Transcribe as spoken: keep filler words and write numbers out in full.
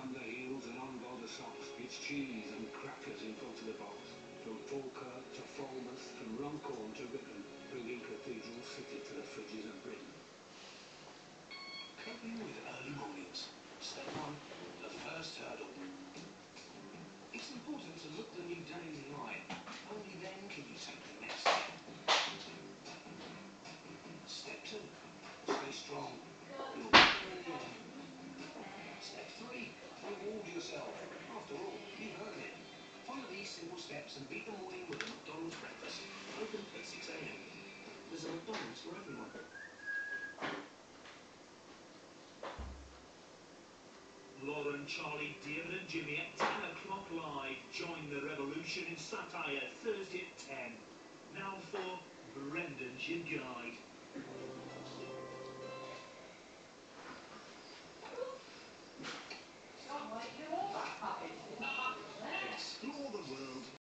come the heels and on go the socks. It's cheese and crackers in front of the box. From Falkirk to Falmouth, from Runcorn to Ripon, bringing Cathedral City to the fridges of Britain. Coping with early mornings. Step one, the first hurdle. It's important to look the new day in the eye. Only then can you take the next step. Step two, stay strong. You'll get there in the end. Step three, reward yourself. After all, you've earned it. Follow these simple steps and beat the morning with a McDonald's breakfast. Open at six A M. There's a McDonald's for everyone. Lauren, Charlie, David and Jimmy at ten o'clock live. Join the revolution in satire Thursday at ten. Now for Brendan's Your Guide.